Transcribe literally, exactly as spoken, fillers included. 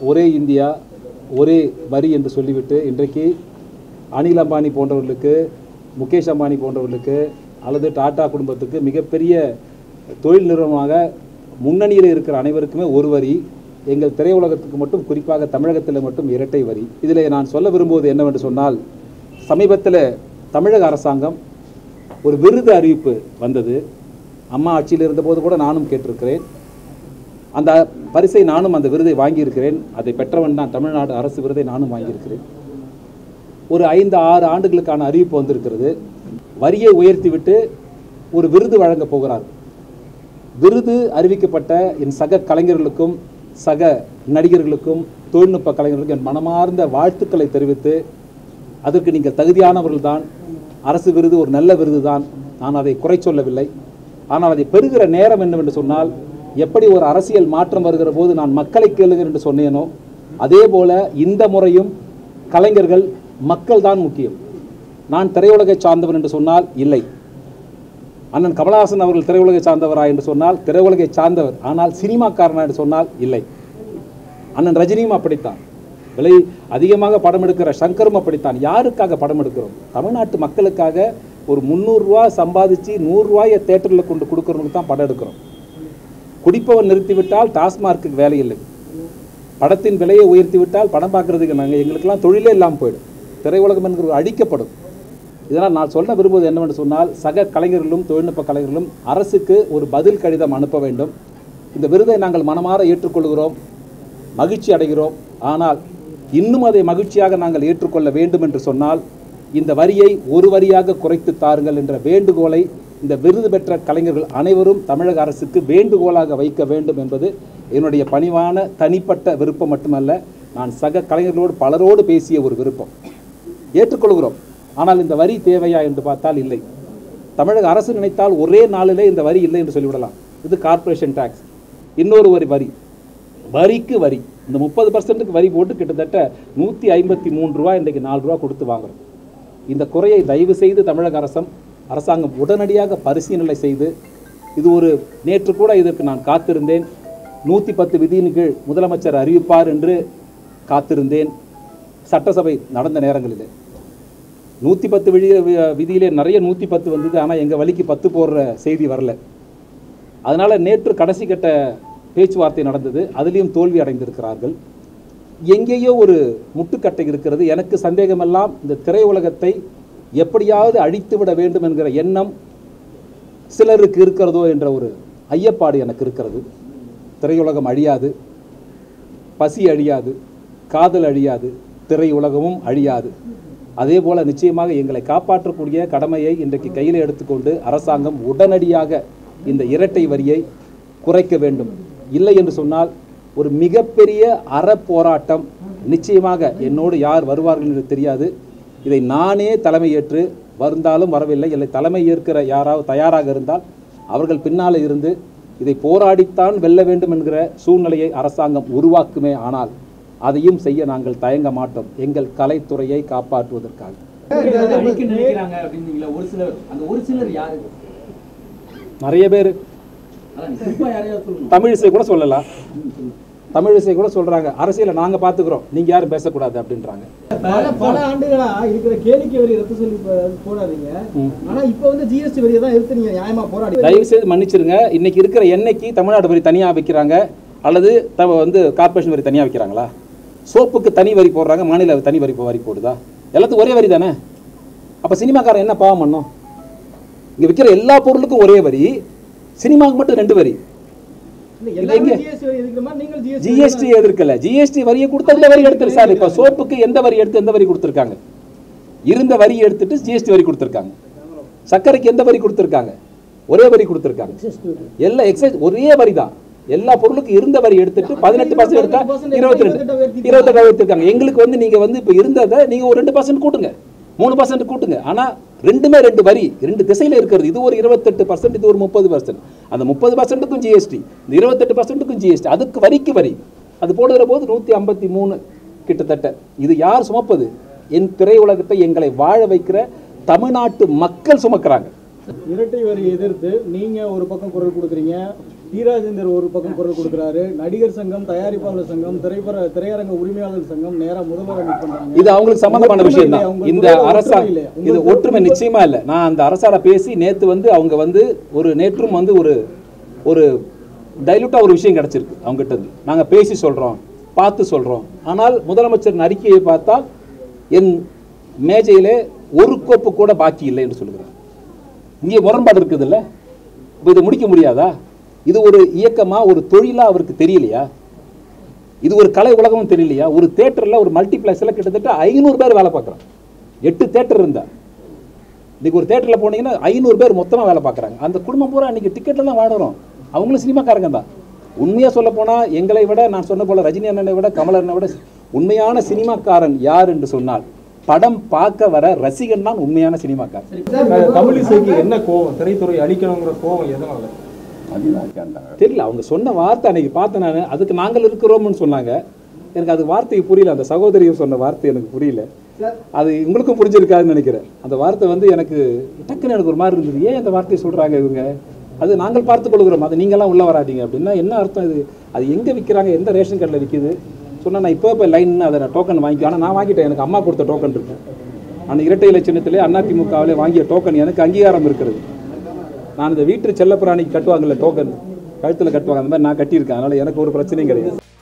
ஒரே இந்தியா ஒரே வரி என்று சொல்லிவிட்டு இன்றைக்கு அனில் அம்பானி போன்றவர்களுக்கு, முகேஷ் அம்பானி போன்றவர்களுக்கு அல்லது டாடா குடும்பத்துக்கு மிகப்பெரிய தொழில் நிறுவனமாக முன்னணியில் இருக்கிற அனைவருக்குமே ஒரு வரி, எங்கள் திரையுலகத்துக்கு மட்டும் குறிப்பாக தமிழகத்தில் மட்டும் இரட்டை வரி. இதில் நான் சொல்ல விரும்புவது என்னவென்று சொன்னால், சமீபத்தில் தமிழக அரசாங்கம் ஒரு விருது அறிவிப்பு வந்தது. அம்மா ஆட்சியில் இருந்தபோது கூட நானும் கேட்டிருக்கிறேன். அந்த பரிசை நானும் அந்த விருதை வாங்கியிருக்கிறேன். அதை பெற்றவன் தான், தமிழ்நாடு அரசு விருதை நானும் வாங்கியிருக்கிறேன். ஒரு ஐந்து ஆறு ஆண்டுகளுக்கான அறிவிப்பு வந்திருக்கிறது. வரியை உயர்த்திவிட்டு ஒரு விருது வழங்கப் போகிறார். விருது அறிவிக்கப்பட்ட என் சக கலைஞர்களுக்கும் சக நடிகர்களுக்கும் தொழில்நுட்ப கலைஞர்களுக்கும் என் மனமார்ந்த வாழ்த்துக்களை தெரிவித்து, அதற்கு நீங்கள் தகுதியானவர்கள் தான், அரசு விருது ஒரு நல்ல விருது தான், நான் அதை குறை சொல்லவில்லை. ஆனால் அதை பெறுகிற நேரம் என்னவென்று சொன்னால், எப்படி ஒரு அரசியல் மாற்றம் வருகிற போது நான் மக்களை கேளுங்கள் என்று சொன்னேனோ அதே போல இந்த முறையும் கலைஞர்கள் மக்கள் தான் முக்கியம். நான் திரையுலகை சார்ந்தவர் என்று சொன்னால் இல்லை. அண்ணன் கமலஹாசன் அவர்கள் திரையுலகை சார்ந்தவரா என்று சொன்னால் திரையுலகை சார்ந்தவர். ஆனால் சினிமாக்காரனா என்று சொன்னால் இல்லை. அண்ணன் ரஜினியும் அப்படித்தான். விலை அதிகமாக படம் எடுக்கிற சங்கரும் அப்படித்தான். யாருக்காக படம் எடுக்கிறோம்? தமிழ்நாட்டு மக்களுக்காக. ஒரு முந்நூறுரூவா சம்பாதிச்சு நூறுரூவாயை தேட்டரில் கொண்டு கொடுக்குறவங்களுக்கு தான் படம் எடுக்கிறோம். குடிப்பவன் நிறுத்திவிட்டால் டாஸ்மார்க்கு வேலை இல்லை. படத்தின் விலையை உயர்த்திவிட்டால் படம் பார்க்குறதுக்கு நாங்கள் எங்களுக்கெல்லாம் தொழிலே இல்லாமல் போயிடும். திரையுலகம் என்கிற அழிக்கப்படும். இதனால் நான் சொல்ல விரும்புவது என்னவென்று சொன்னால், சக கலைஞர்களும் தொழில்நுட்ப கலைஞர்களும் அரசுக்கு ஒரு பதில் கடிதம் அனுப்ப வேண்டும். இந்த விருதை நாங்கள் மனமாற ஏற்றுக்கொள்கிறோம், மகிழ்ச்சி அடைகிறோம். ஆனால் இன்னும் அதை மகிழ்ச்சியாக நாங்கள் ஏற்றுக்கொள்ள வேண்டும் என்று சொன்னால், இந்த வரியை ஒரு வரியாக குறைத்து தாருங்கள் என்ற வேண்டுகோளை இந்த விருது பெற்ற கலைஞர்கள் அனைவரும் தமிழக அரசுக்கு வேண்டுகோளாக வைக்க வேண்டும் என்பது என்னுடைய பணிவான தனிப்பட்ட விருப்பம் மட்டுமல்ல, நான் சக கலைஞர்களோடு பலரோடு பேசிய ஒரு விருப்பம். ஏற்றுக்கொள்கிறோம். ஆனால் இந்த வரி தேவையா என்று பார்த்தால் இல்லை. தமிழக அரசு நினைத்தால் ஒரே நாளிலே இந்த வரி இல்லை என்று சொல்லிவிடலாம். இது கார்ப்பரேஷன் டாக்ஸ். இன்னொரு ஒரு வரி, வரிக்கு வரி. இந்த முப்பது பர்சன்ட்டுக்கு வரி போட்டு கிட்டத்தட்ட நூற்றி ஐம்பத்தி மூன்று ரூபா இன்றைக்கு நாலு ரூபா கொடுத்து வாங்குறோம். இந்த குறையை தயவு செய்து தமிழக அரசம் அரசாங்கம் உடனடியாக பரிசீலனை செய்து, இது ஒரு நேற்று கூட இதற்கு நான் காத்திருந்தேன். நூற்றி பத்து விதியின் கீழ் முதலமைச்சர் அறிவிப்பார் என்று காத்திருந்தேன். சட்டசபை நடந்த நேரங்களில் நூற்றி பத்து விதி விதியிலே நிறைய நூற்றி பத்து வந்தது. ஆனால் எங்கள் வழிக்கு பத்து போடுற செய்தி வரல. அதனால் நேற்று கடைசி கட்ட பேச்சுவார்த்தை நடந்தது. அதிலையும் தோல்வி அடைந்திருக்கிறார்கள். எங்கேயோ ஒரு முட்டுக்கட்டை இருக்கிறது. எனக்கு சந்தேகமெல்லாம் இந்த திரையுலகத்தை எப்படியாவது அழித்து விட வேண்டும் என்கிற எண்ணம் சிலருக்கு இருக்கிறதோ என்ற ஒரு ஐயப்பாடு எனக்கு இருக்கிறது. திரையுலகம் அழியாது, பசி அழியாது, காதல் அழியாது, திரையுலகமும் அழியாது. அதே போல் நிச்சயமாக எங்களை காப்பாற்றக்கூடிய கடமையை இன்றைக்கு கையில் எடுத்துக்கொண்டு அரசாங்கம் உடனடியாக இந்த இரட்டை வரியை குறைக்க வேண்டும். இல்லை என்று சொன்னால் ஒரு மிகப்பெரிய அற போராட்டம் நிச்சயமாக, என்னோடு யார் வருவார்கள் என்று தெரியாது, இதை நானே தலைமையேற்று, வந்தாலும் வரவில்லை, இல்லை தலைமை ஏற்கிற யாராவது தயாராக இருந்தால் அவர்கள் பின்னால் இருந்து இதை போராடித்தான் வெல்ல வேண்டும் என்கிற சூழ்நிலையை அரசாங்கம் உருவாக்குமே. ஆனால் அதையும் செய்ய நாங்கள் தயங்க மாட்டோம், எங்கள் கலைத்துறையை காப்பாற்றுவதற்காக. நிறைய பேர் தமிழிசை கூட சொல்லலாம், தமிழிசை கூட சொல்றாங்க, அரசியலை நாங்க பாத்துக்கிறோம், நீங்க யாரும் பேசக்கூடாது அப்படின்றாங்க. பல ஆண்டுகளா இருக்கிற கேளிக்கை வரி ரத்து சொல்லி போடாதீங்க, ஆனா இப்ப வந்து ஜிஎஸ்டி வரியை தான் எடுத்து நீங்க நியாயமா போராடி. தயவு செய்து மன்னிச்சிருங்க. இன்னைக்கு இருக்கிற எண்ணெய்க்கு தமிழ்நாடு வரி தனியா வைக்கிறாங்க, அல்லது வந்து கார்பரேஷன் வரி தனியா வைக்கிறாங்களா? சோப்புக்கு தனி வரி போடுறாங்க, மாநில தனி வரி வரி போடுதா? எல்லாத்துக்கும் ஒரே வரி தானே. அப்ப சினிமாக்காரன் என்ன பாவம் பண்ணோம்? இங்க விற்கிற எல்லா பொருளுக்கும் ஒரே வரி, சினிமாவுக்கு மட்டும் ரெண்டு வரி. ஜிஎஸ்டி எதிர்க்கல, ஜிஎஸ்டி வரியை கொடுத்து அந்த வரி எடுத்து சார். இப்ப சோப்புக்கு எந்த வரி எடுத்து எந்த வரி கொடுத்திருக்காங்க? இருந்த வரி எடுத்துட்டு ஜிஎஸ்டி வரி கொடுத்திருக்காங்க. சர்க்கரைக்கு எந்த வரி கொடுத்திருக்காங்க? ஒரே வரி கொடுத்திருக்காங்க. எல்லா எக்ஸைஸ் ஒரே வரி தான். எல்லா பொருளுக்கும் இருந்த வரி எடுத்துட்டு பதினெட்டு பர்சன்ட் எடுத்தா இருபத்தி ரெண்டு இருபத்தெட்டு எடுத்திருக்காங்க. எங்களுக்கு வந்து நீங்க வந்து இப்ப இருந்ததை நீங்க ஒரு ரெண்டு பர்சன்ட் கூட்டுங்க, மூணு பர்சன்ட் கூட்டுங்க. ஆனா ரெண்டுமே ரெண்டு வரி, ரெண்டு திசையில இருக்கிறது. இது ஒரு இருபத்தெட்டு பர்சன்ட், இது ஒரு முப்பது பர்சன்ட். அந்த முப்பது பர்சன்ட்டுக்கும் ஜிஎஸ்டி, இந்த இருபத்தெட்டு பர்சன்ட்டுக்கும் ஜிஎஸ்டி, அதுக்கு வரிக்கு வரி. அது போடுகிற போது நூத்தி ஐம்பத்தி மூணு கிட்டத்தட்ட. இது யார் சுமப்பது? என் திரையுலகத்தை எங்களை வாழ வைக்கிற தமிழ்நாட்டு மக்கள் சுமக்கிறாங்க. இரட்டை வரி எதிர்த்து நீங்க ஒரு பக்கம் குரல் கொடுக்குறீங்க, டி ராஜேந்தர் ஒரு பக்கம் குரல் கொடுக்குறாரு, நடிகர் சங்கம், தயாரிப்பாளர் சங்கம், திரைப்பட திரையரங்க உரிமையாளர் சங்கம் நேரா முதல்வர் மீட் பண்றாங்க. இது அவங்களுக்கு சம்பந்தமான விஷயம் தான். இந்த அரசாங்க இது ஒற்றுமை நிச்சயமா இல்லை. நான் அந்த அரசால பேசி நேத்து வந்து அவங்க வந்து ஒரு நேற்றும் வந்து ஒரு ஒரு டைலூட்டா ஒரு விஷயம் கிடைச்சிருக்கு அவங்க கிட்ட இருந்து. நாங்க பேசி சொல்றோம், பார்த்து சொல்றோம். ஆனால் முதலமைச்சரின் அறிக்கையை பார்த்தால் என் மேஜையிலே ஒரு கோப்பு கூட பாக்கி இல்லை என்று சொல்லுகிறார். இங்கே முரண்பாடு இருக்குது இல்லை? இப்போ இதை முடிக்க முடியாதா? இது ஒரு இயக்கமா, ஒரு தொழிலா அவருக்கு தெரியலையா? இது ஒரு கலை உலகமும் தெரியலையா? ஒரு தேட்டர்ல ஒரு மல்டிப்ளெக்ஸ்ல கிட்டத்தட்ட ஐநூறு பேர் வேலை பார்க்குறாங்க. எட்டு தேட்டர் இருந்தா இன்னைக்கு ஒரு தேட்டர்ல போனீங்கன்னா ஐநூறு பேர் மொத்தமா வேலை பார்க்குறாங்க. அந்த குடும்பம் பூரா இன்னைக்கு டிக்கெட்ல தான் வாடுறோம். அவங்களும் சினிமாக்காரங்க தான். உண்மையா சொல்ல போனா எங்களை விட, நான் சொன்ன போல ரஜினி அண்ணனை விட, கமல் அண்ணனை விட உண்மையான சினிமாக்காரன் யார் என்று சொன்னால் படம் பார்க்க வர ரசிகன் தான் உண்மையான சினிமாக்காரன். தமிழ் இசைக்கு என்ன கோவம்? திரைத்துறை அழிக்கணுங்கிற கோவம் எதனால தெரியல. அவங்க சொன்ன வார்த்தை அன்னைக்கு பார்த்தேன் நான். அதுக்கு நாங்கள் இருக்கிறோம்னு சொன்னாங்க. எனக்கு அது வார்த்தைக்கு புரியல. அந்த சகோதரியும் சொன்ன வார்த்தை எனக்கு புரியல. அது உங்களுக்கும் புரிஞ்சிருக்காதுன்னு நினைக்கிறேன். அந்த வார்த்தை வந்து எனக்கு டக்குன்னு எனக்கு ஒரு மாதிரி இருந்தது. ஏன் அந்த வார்த்தையை சொல்றாங்க இவங்க? அது நாங்கள் பார்த்துக் கொள்கிறோம், அது நீங்களாம் உள்ள வராதிங்க அப்படின்னா என்ன அர்த்தம்? இது அது எங்கே விற்கிறாங்க? எந்த ரேஷன் கார்டில் விற்கிது சொன்னால் நான் இப்போ இப்போ லைன் அதை நான் டோக்கன் வாங்கி, ஆனால் நான் வாங்கிட்டேன். எனக்கு அம்மா கொடுத்த டோக்கன் இருக்கு. அந்த இரட்டை இலை சின்னத்திலே அதிமுகவிலே வாங்கிய டோக்கன் எனக்கு அங்கீகாரம் இருக்கிறது. நான் இந்த வீட்டு செல்லப்பிராணிக்கு கட்டுவாங்கல்ல டோக்கன், கழுத்தில் கட்டுவாங்க, அந்த மாதிரி நான் கட்டியிருக்கேன். அதனால் எனக்கு ஒரு பிரச்சனையும் கிடையாது.